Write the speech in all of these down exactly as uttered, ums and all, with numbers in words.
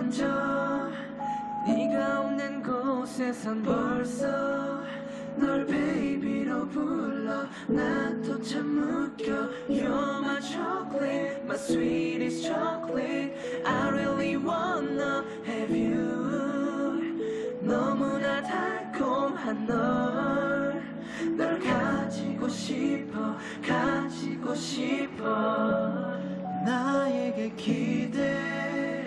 먼저 네가 없는 곳에선 벌써 널 베이비로 불러. 나도 참 웃겨. You're my chocolate, my sweetest chocolate. I really wanna have you. 너무나 달콤한 널, 널 가지고 싶어, 가지고 싶어. 나에게 기대,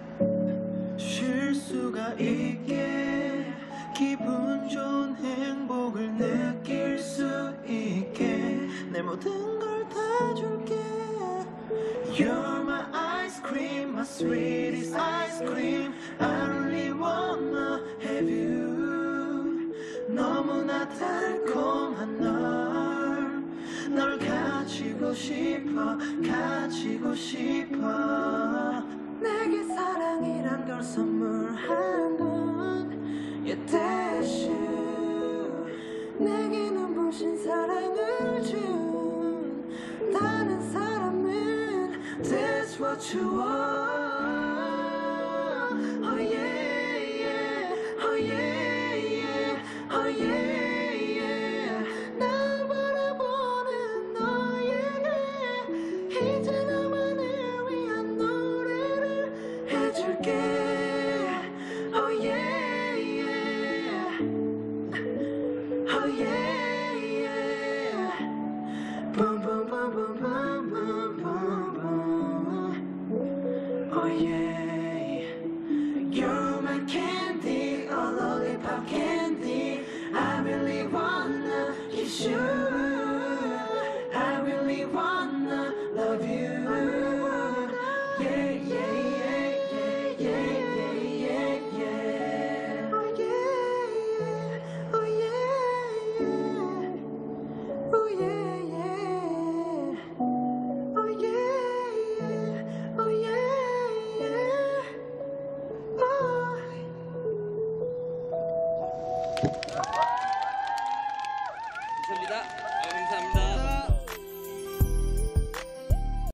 쉴 수가 있게, 기분 좋은 행복을 느낄 수 있게 내 모든 걸 다 줄게. You're my ice cream, my sweetest ice cream. I really wanna have you. 너무나 달콤한 널, 널 가지고 싶어, 가지고 싶어. 내게 사랑이란 걸 선물하는 Your dash you. 내게 눈부신 사랑을 준 다른 사람은 That's what you want. Oh yeah, yeah. Oh yeah, yeah. Oh yeah, yeah. 날 바라보는 너에게 이제 나만을 위한 노래를 해줄게. Oh yeah. Oh yeah, yeah. Boom, boom, boom, boom, boom, boom, boom, boom. Oh yeah. You're my candy, a lollipop candy. I really wanna kiss you. I really wanna love you. Yeah, yeah.